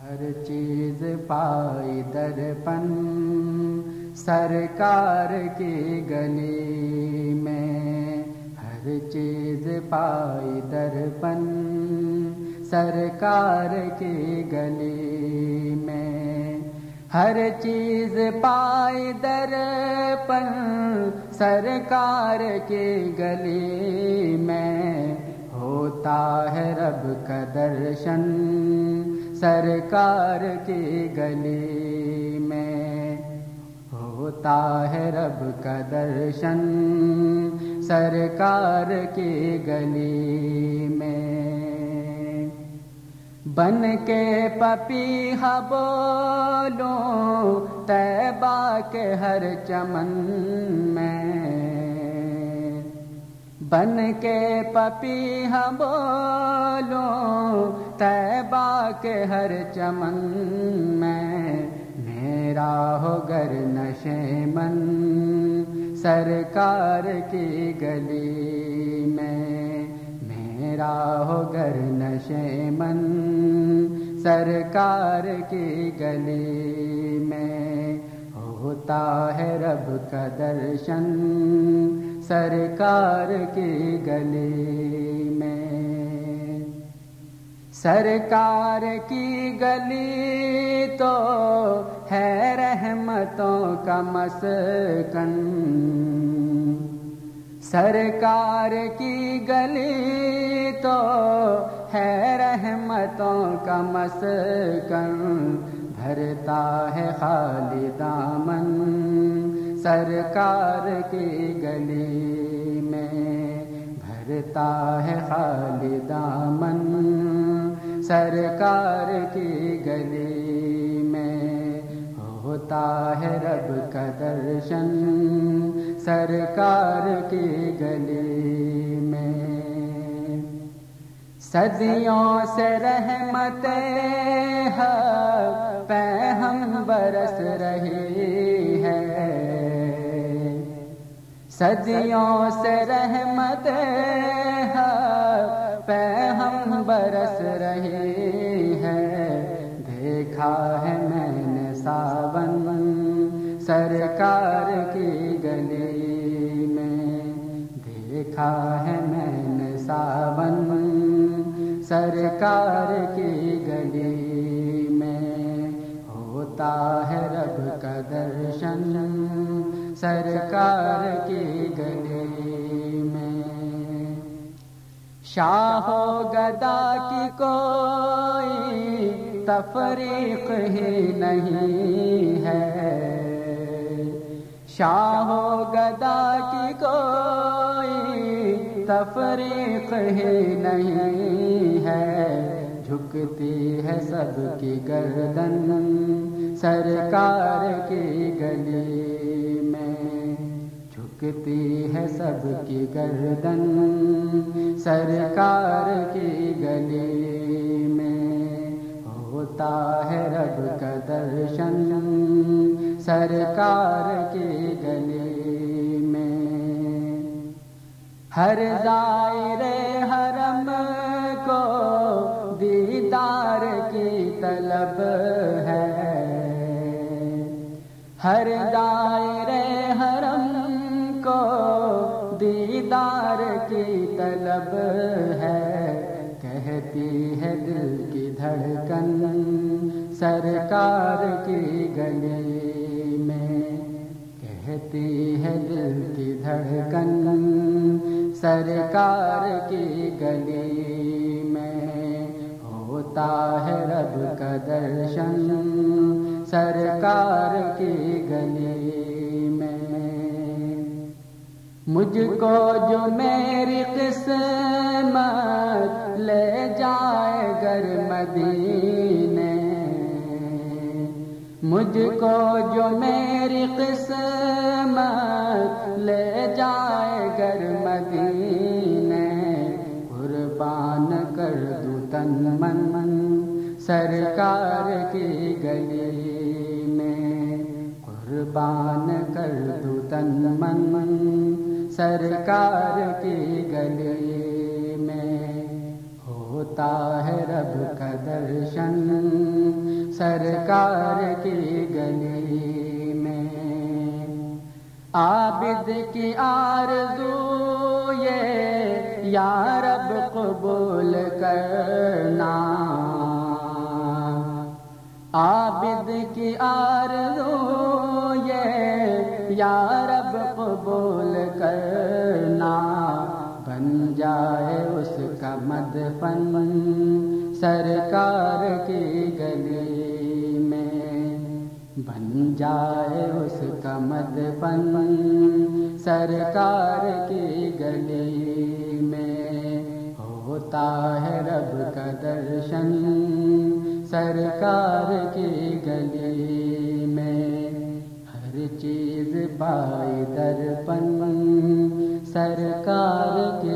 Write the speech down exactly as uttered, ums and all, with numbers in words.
ہر چیز پائی درپن سرکار کی گلی میں، ہر چیز پائی درپن سرکار کی گلی میں، ہر چیز پائی درپن سرکار کی گلی میں، ہوتا ہے رب کا درشن سرکار کی گلی میں، ہوتا ہے رب کا درشن سرکار کی گلی میں۔ بن کے پپیہا بولوں طیبہ کے ہر چمن میں، بن کے پپیہا بولوں طیبہ کے ہر چمن میں، میرا ہو گر نشیمن سرکار کی گلی میں، میرا ہو گر نشیمن سرکار کی گلی میں، ہوتا ہے رب کا درشن سرکار کی گلی میں۔ سرکار کی گلی تو ہے رحمتوں کا مسکن، سرکار کی گلی تو ہے رحمتوں کا مسکن، بھرتا ہے خالی دامن سرکار کی گلی میں، بھرتا ہے خالی دامن سرکار کی گلی میں، ہوتا ہے رب کا درشن سرکار کی گلی میں۔ صدیوں سے رحمتیں حق پہ ہم برس رہی ہے، صدیوں سے رحمتیں حق پہ ہم برس رہی ہے، دیکھا ہے میں نے ساون سرکار کی گلی میں، دیکھا ہے میں نے ساون سرکار کی گلی میں، ہوتا ہے رب کا درشن سرکار کی گلی میں۔ شاہ و گدا کی کوئی تفریق ہی نہیں ہے، شاہ و گدا کی کوئی تفریق ہی نہیں ہے، جھکتی ہے سب کی گردن سرکار کی گلی میں، جھکتی ہے سب کی گردن سرکار کی گلی میں، ہوتا ہے رب کا درشن سرکار کی گلی میں۔ ہر زائر حرم کو دیدار کی طلب ہے، ہر زائر حرم کو دیدار کی طلب ہے، کہتی ہے دل کی دھڑکن سرکار کی گلی میں، کہتی ہے دل کی دھڑکن سرکار کی گلی میں، ہوتا ہے رب کا درشن سرکار کی گلی میں۔ مجھ کو جو میری قسمت لے جائے گر مدینے، مجھ کو جو میری قسمت لے جائے گر مدینے، قربان کر دوں تن من سرکار کی گلی میں، قربان کر دوں تن من سرکار کی گلی میں، ہوتا ہوتا ہے رب کا درشن سرکار کی گلی میں۔ عابد کی آرزو یہ یا رب قبول کرنا، عابد کی آرزو یہ یا رب قبول کرنا، بن جائے اس کا مدفن سرکار کی گلی میں، بن جائے اس کا مدفن سرکار کی گلی میں۔ ہوتا ہے رب کا درشن سرکار کی گلی میں، ہر چیز پائی درپن سرکار کی